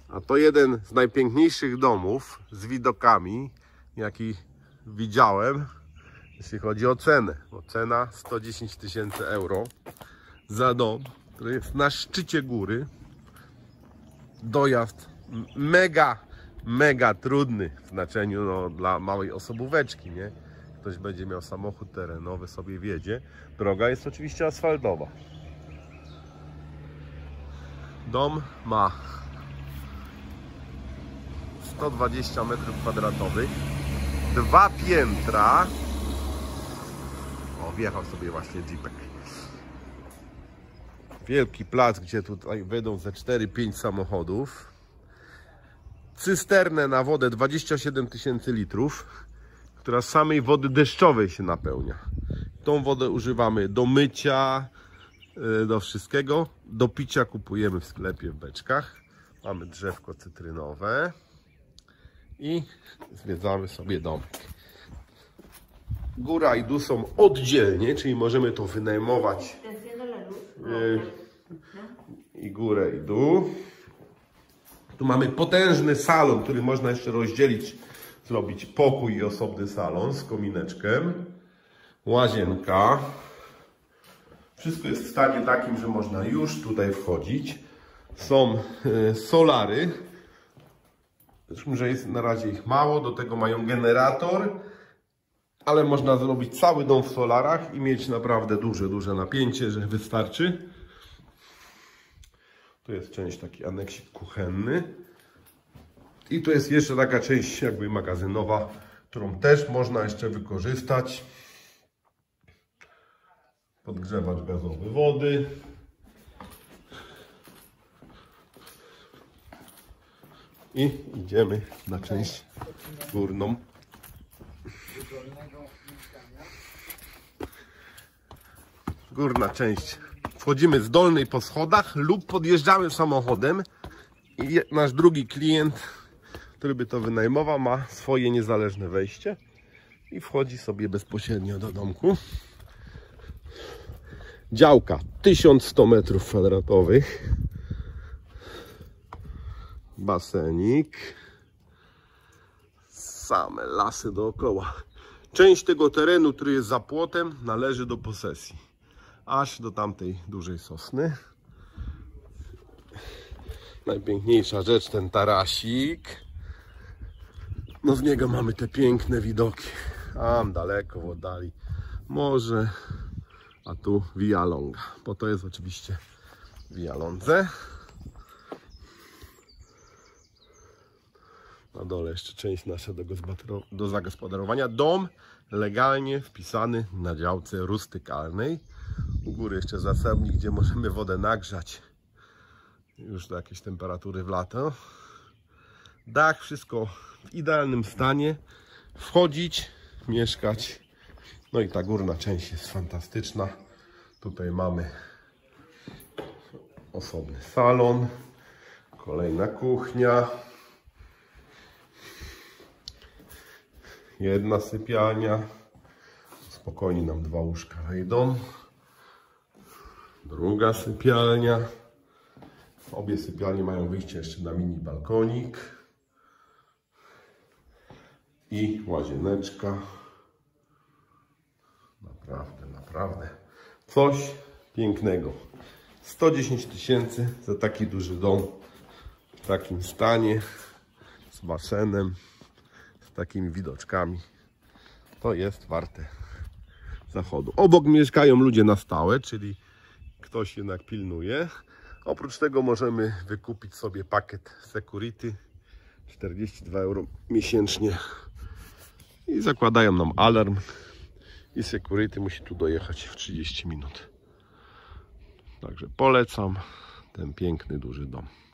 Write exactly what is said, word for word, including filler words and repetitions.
A to jeden z najpiękniejszych domów z widokami, jaki widziałem, jeśli chodzi o cenę. Bo cena sto dziesięć tysięcy euro za dom, który jest na szczycie góry. Dojazd mega, mega trudny w znaczeniu no, dla małej osobóweczki, nie? Ktoś będzie miał samochód terenowy, sobie wjedzie. Droga jest oczywiście asfaltowa. Dom ma sto dwadzieścia metrów kwadratowych, dwa piętra. O, wjechał sobie właśnie jeepek. Wielki plac, gdzie tutaj wejdą ze cztery pięć samochodów. Cysternę na wodę dwadzieścia siedem tysięcy litrów, która z samej wody deszczowej się napełnia. Tą wodę używamy do mycia, do wszystkiego. Do picia kupujemy w sklepie w beczkach. Mamy drzewko cytrynowe i zwiedzamy sobie domek. Góra i dół są oddzielnie, czyli możemy to wynajmować i górę i dół. Tu mamy potężny salon, który można jeszcze rozdzielić, zrobić pokój i osobny salon z komineczkiem. Łazienka. Wszystko jest w stanie takim, że można już tutaj wchodzić. Są solary. Zresztą, że jest na razie ich mało, do tego mają generator. Ale można zrobić cały dom w solarach i mieć naprawdę duże, duże napięcie, że wystarczy. Tu jest część, taki aneksik kuchenny. I tu jest jeszcze taka część jakby magazynowa, którą też można jeszcze wykorzystać. Podgrzewacz gazowy wody. I idziemy na część górną. Górna część. Wchodzimy z dolnej po schodach lub podjeżdżamy samochodem i nasz drugi klient, który by to wynajmował, ma swoje niezależne wejście i wchodzi sobie bezpośrednio do domku. Działka tysiąc sto metrów kwadratowych. Basenik. Same lasy dookoła. Część tego terenu, który jest za płotem, należy do posesji. Aż do tamtej dużej sosny. Najpiękniejsza rzecz, ten tarasik. No z niego mamy te piękne widoki. Tam daleko w oddali morze, a tu Via Longa, bo to jest oczywiście Via Londze. Na dole jeszcze część nasza do, do zagospodarowania. Dom legalnie wpisany na działce rustykalnej. U góry jeszcze zasobnik, gdzie możemy wodę nagrzać już do jakiejś temperatury w lato. Dach, wszystko w idealnym stanie. Wchodzić, mieszkać. No i ta górna część jest fantastyczna. Tutaj mamy osobny salon, kolejna kuchnia, jedna sypialnia. Spokojnie nam dwa łóżka wejdą. Druga sypialnia. Obie sypialnie mają wyjście jeszcze na mini balkonik. I łazieneczka. Naprawdę, naprawdę coś pięknego. sto dziesięć tysięcy za taki duży dom w takim stanie, z basenem, z takimi widoczkami. To jest warte zachodu. Obok mieszkają ludzie na stałe, czyli ktoś jednak pilnuje. Oprócz tego możemy wykupić sobie pakiet security, czterdzieści dwa euro miesięcznie, i zakładają nam alarm i security musi tu dojechać w trzydzieści minut. Także polecam ten piękny, duży dom.